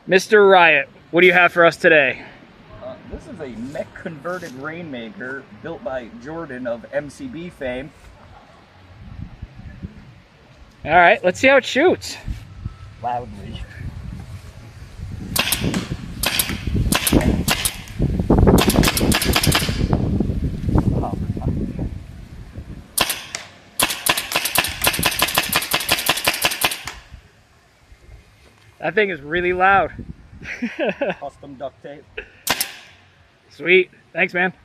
Mr. Riot, what do you have for us today? This is a Mech converted Rainmaker built by Jordan of MCB fame. All right, let's see how it shoots. Loudly. That thing is really loud. Custom duct tape. Sweet. Thanks, man.